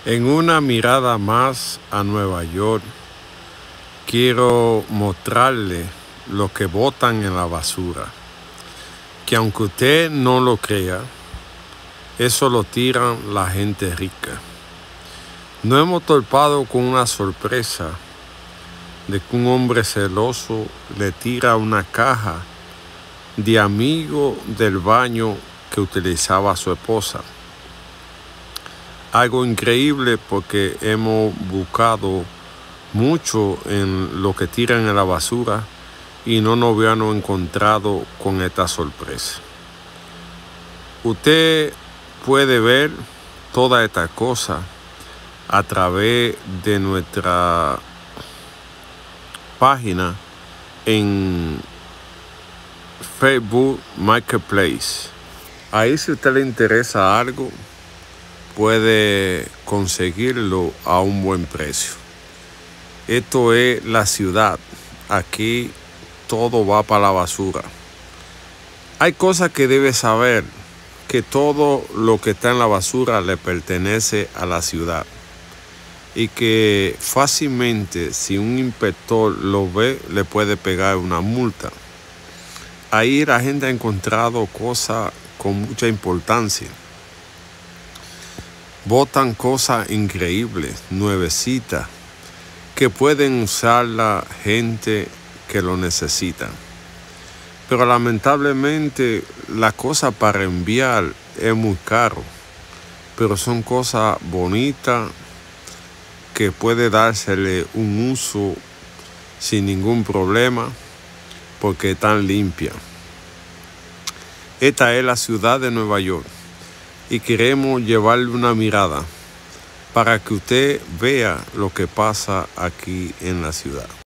En una mirada más a Nueva York, quiero mostrarle lo que botan en la basura. Que aunque usted no lo crea, eso lo tiran la gente rica. Nos hemos topado con una sorpresa de que un hombre celoso le tira una caja de amigo del baño que utilizaba su esposa. Algo increíble porque hemos buscado mucho en lo que tiran en la basura y no nos habíamos encontrado con esta sorpresa. Usted puede ver toda esta cosa a través de nuestra página en Facebook Marketplace. Ahí, si a usted le interesa algo, puede conseguirlo a un buen precio. Esto es la ciudad. Aquí todo va para la basura. Hay cosas que debe saber, que todo lo que está en la basura le pertenece a la ciudad. Y que fácilmente, si un inspector lo ve, le puede pegar una multa. Ahí la gente ha encontrado cosas con mucha importancia. Botan cosas increíbles, nuevecitas, que pueden usar la gente que lo necesita. Pero lamentablemente la cosa para enviar es muy caro. Pero son cosas bonitas que puede dársele un uso sin ningún problema porque están limpias. Esta es la ciudad de Nueva York y queremos llevarle una mirada para que usted vea lo que pasa aquí en la ciudad.